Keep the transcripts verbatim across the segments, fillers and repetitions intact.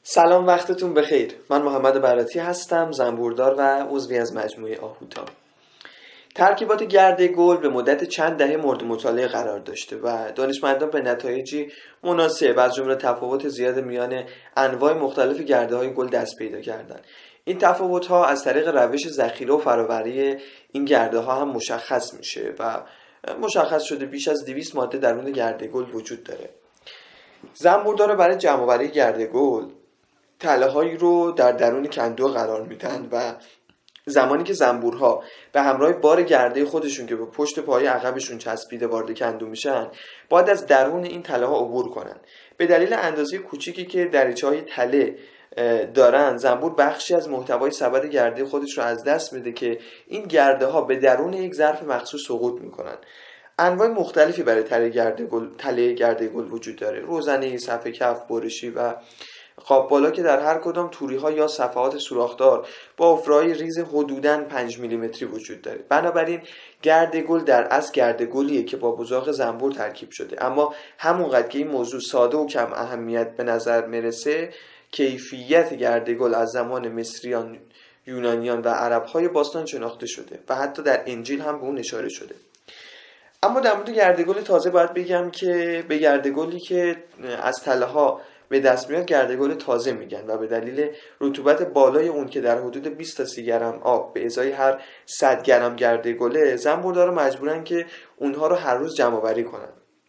سلام، وقتتون بخیر. من محمد براتی هستم، زنبوردار و عضوی از مجموعه آهوتا. ترکیبات گرده گل به مدت چند دهه مورد مطالعه قرار داشته و دانشمندان به نتایجی مناسب از جمله تفاوت زیاد میان انواع مختلف گرده های گل دست پیدا کردند. این تفاوت ها از طریق روش ذخیره و فراوری این گرده ها هم مشخص میشه و مشخص شده بیش از دویست ماده درون گرده گل وجود داره. زنبوردارا برای جمع آوری گرده گل تله هایی رو در درون کندو قرار میدن و زمانی که زنبورها به همراه بار گرده خودشون که به پشت پای عقبشون چسبیده وارد کندو میشن، باید از درون این تله ها عبور کنن. به دلیل اندازه کوچیکی که دریچه های تله دارن، زنبور بخشی از محتوای سبد گرده خودش رو از دست میده که این گرده ها به درون یک ظرف مخصوص سقوط میکنن. انواع مختلفی برای تله گرده گل تله گرده گل وجود داره: روزنه، صفحه کف، برشی و خواب بالا که در هر کدام توری ها یا صفحات سوراخدار با افرای ریز حدوداً پنج میلیمتری وجود داره. بنابراین گرده گل در اصل گرده گلیه که با بزاق زنبور ترکیب شده، اما همونقدر که این موضوع ساده و کم اهمیت به نظر میرسه، کیفیت گرده گل از زمان مصریان، یونانیان و عرب های باستان شناخته شده و حتی در انجیل هم به اون اشاره شده. اما در مورد گرده گل تازه باید بگم که به گرده گلی که از تله ها به دست میاد گرده گل تازه میگن و به دلیل رطوبت بالای اون که در حدود بیست تا سی گرم آب به ازای هر صد گرم گرده گله، زنبوردارا مجبورن که اونها رو هر روز جمع آوری کنن.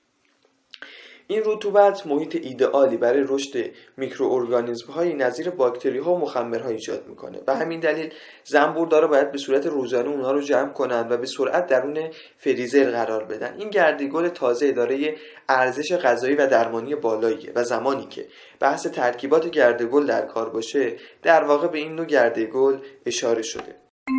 این رطوبت محیط ایدئالی برای رشد میکروارگانیسم‌های نظیر باکتری‌ها و مخمرها ایجاد میکنه و همین دلیل زنبوردارا باید به صورت روزانه اونها رو جمع کنن و به سرعت درون فریزر قرار بدن. این گرده گل تازه دارای ارزش غذایی و درمانی بالاییه و زمانی که بحث ترکیبات گرده گل در کار باشه، در واقع به این نوع گرده گل اشاره شده.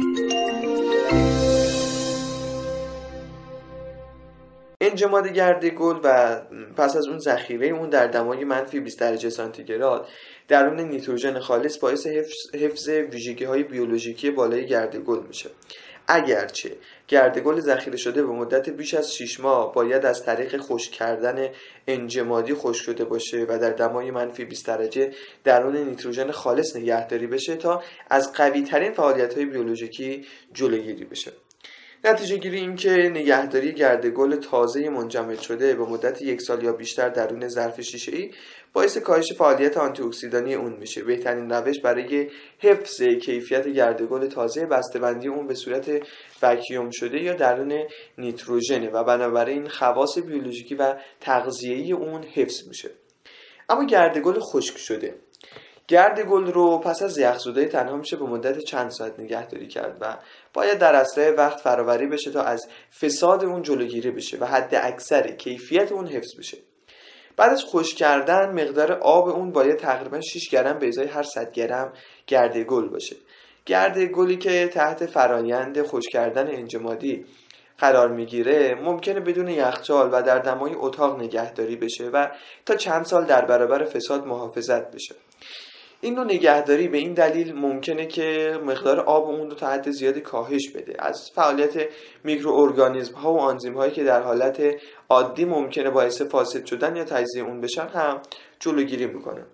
انجماد گرده گل و پس از اون ذخیره اون در دمای منفی بیست درجه سانتیگراد درون نیتروژن خالص باعث حفظ, حفظ ویژگی های بیولوژیکی بالای گرده گل میشه. اگرچه گرده گل ذخیره شده به مدت بیش از شش ماه باید از طریق خشک کردن انجمادی خشک شده باشه و در دمای منفی بیست درجه درون نیتروژن خالص نگهداری بشه تا از قوی ترین فعالیت های بیولوژیکی جلوگیری بشه. نتیجه گیری این که نگهداری گرده گل تازه منجمد شده به مدت یک سال یا بیشتر درون ظرف شیشه‌ای باعث کاهش فعالیت آنتی اکسیدانی اون میشه. بهترین روش برای حفظ کیفیت گرده گل تازه بسته‌بندی اون به صورت وکیوم شده یا درون نیتروژنه و بنابراین خواص بیولوژیکی و تغذیه‌ای اون حفظ میشه. اما گرده گل خشک شده، گرده گل رو پس از یخزده تنها میشه به مدت چند ساعت نگهداری کرد و باید در اسرع وقت فراوری بشه تا از فساد اون جلوگیری بشه و حد اکثر کیفیت اون حفظ بشه. بعد از خشک کردن مقدار آب اون باید تقریبا شش گرم به ازای هر صد گرم گرده گل باشه. گرده گلی که تحت فرایند خشک کردن انجمادی قرار میگیره ممکنه بدون یخچال و در دمای اتاق نگهداری بشه و تا چند سال در برابر فساد محافظت بشه. این نوع نگهداری به این دلیل ممکنه که مقدار آب اون رو تا حد زیادی کاهش بده. از فعالیت میکروارگانیسم ها و آنزیم هایی که در حالت عادی ممکنه باعث فاسد شدن یا تجزیه اون بشن هم جلوگیری میکنه.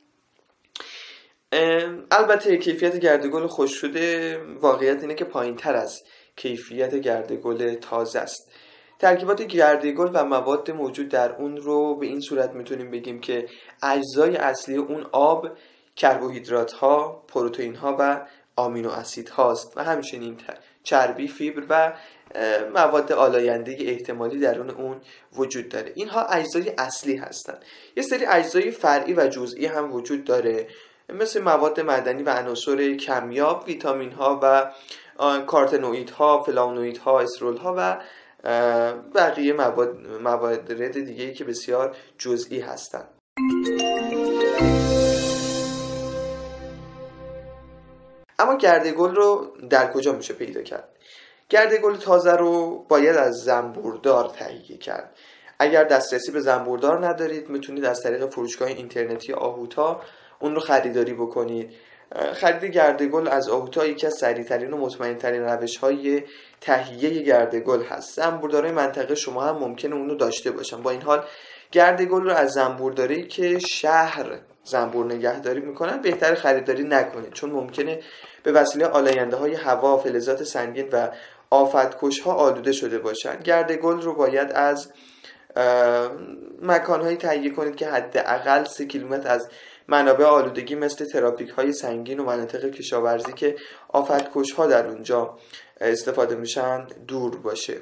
البته کیفیت گرده گل خشک شده واقعیت اینه که پایین تر از کیفیت گرده گل تازه است. ترکیبات گرده گل و مواد موجود در اون رو به این صورت میتونیم بگیم که اجزای اصلی اون آب، کربوهیدرات ها، پروتئین ها و آمینو اسید هاست و همچنین چربی، فیبر و مواد آلاینده احتمالی درون اون وجود داره. اینها اجزای اصلی هستن. یه سری اجزای فرعی و جزئی هم وجود داره مثل مواد معدنی و عناصر کمیاب، ویتامین ها و کارتنوئید ها، فلانوئید ها، استرول ها و بقیه مواد موارد دیگه‌ای که بسیار جزئی هستن. اما گرده گل رو در کجا میشه پیدا کرد؟ گرده گل تازه رو باید از زنبوردار تهیه کرد. اگر دسترسی به زنبوردار ندارید میتونید از طریق فروشگاه اینترنتی آهوتا اون رو خریداری بکنید. خرید گرده گل از آهوتا یکی از سریع‌ترین و مطمئن‌ترین روش‌های تهیه گرده گل هست. زنبوردارای منطقه شما هم ممکنه اون رو داشته باشن. با این حال گرده گل رو از زنبورداری که شهر زنبور نگهداری میکنن بهتر خریداری نکنید، چون ممکنه به وسیله آلاینده های هوا، فلزات سنگین و آفتکش ها آلوده شده باشن. گرد گل رو باید از مکانهایی تهیه کنید که حداقل سه کیلومتر از منابع آلودگی مثل ترافیک های سنگین و مناطق کشاورزی که آفتکش ها در اونجا استفاده میشن دور باشه.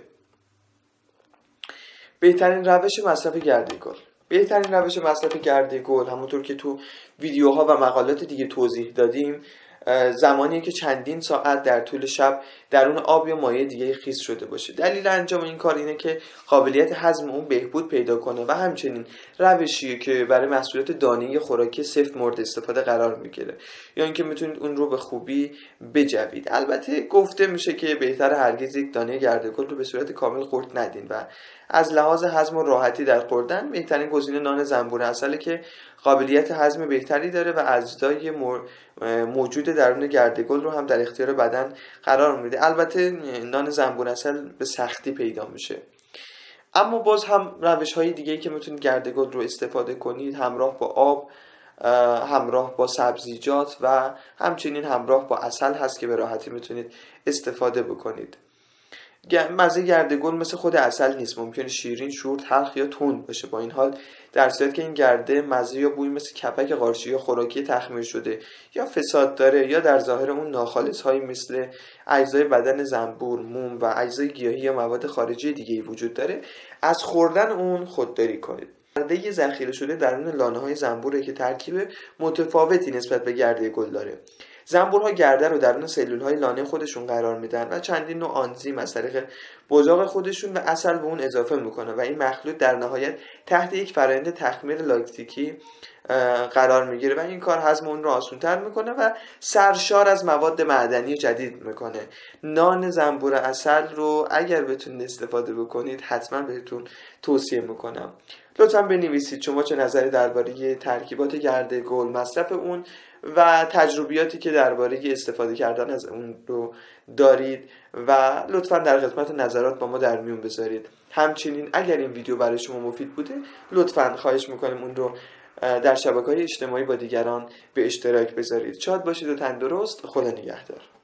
بهترین روش مصرف گرد گل. بهترین روش مصرف گرد گل همونطور که تو ویدیوها و مقالات دیگه توضیح دادیم زمانی که چندین ساعت در طول شب درون آب یا مایع دیگه خیس شده باشه. دلیل انجام این کار اینه که قابلیت هضم اون بهبود پیدا کنه و همچنین روشیه که برای محصولات دانه‌ای خوراکی سفت مورد استفاده قرار میگیره یا اینکه میتونید اون رو به خوبی بجوید. البته گفته میشه که بهتر هرگز یک دانه گردگل رو به صورت کامل خورد ندین و از لحاظ هضم و راحتی در خوردن بهترین گزینه نان زنبور عسله که قابلیت هضم بهتری داره و اجزای موجود درون گردگل رو هم در اختیار بدن قرار میده. البته نان زنبور عسل به سختی پیدا میشه. اما باز هم روش های دیگه‌ای که میتونید گردگل رو استفاده کنید همراه با آب، همراه با سبزیجات و همچنین همراه با عسل هست که به راحتی میتونید استفاده بکنید. مزه گردگل مثل خود عسل نیست، ممکنه شیرین، شور، تلخ یا تند باشه. با این حال در صورتی که این گرده مزه یا بوی مثل کپک قارچی یا خوراکی تخمیر شده یا فساد داره یا در ظاهر اون ناخالص هایی مثل اجزای بدن زنبور، موم و اجزای گیاهی یا مواد خارجی دیگه وجود داره، از خوردن اون خودداری کنید. گرده ذخیره شده درون لانه های زنبوره که ترکیب متفاوتی نسبت به گرده گل داره. زنبورها گرده رو درون سلول‌های لانه خودشون قرار میدن و چندین نوع آنزیم از طریق بزاق خودشون و عسل به اون اضافه میکنه و این مخلوط در نهایت تحت یک فرآیند تخمیر لاکتیکی قرار میگیره و این کار هضم اون رو آسان‌تر میکنه و سرشار از مواد معدنی جدید میکنه. نان زنبور عسل رو اگر بتونید استفاده بکنید حتما بهتون توصیه میکنم. لطفا بنویسید شما چه نظری درباره ترکیبات گرد گل، مصرف اون و تجربیاتی که درباره استفاده کردن از اون رو دارید و لطفا در قسمت نظرات با ما در میون بذارید. همچنین اگر این ویدیو برای شما مفید بوده لطفا خواهش میکنیم اون رو در شبکه‌های اجتماعی با دیگران به اشتراک بذارید. شاد باشید و تندرست. خدا نگهدار.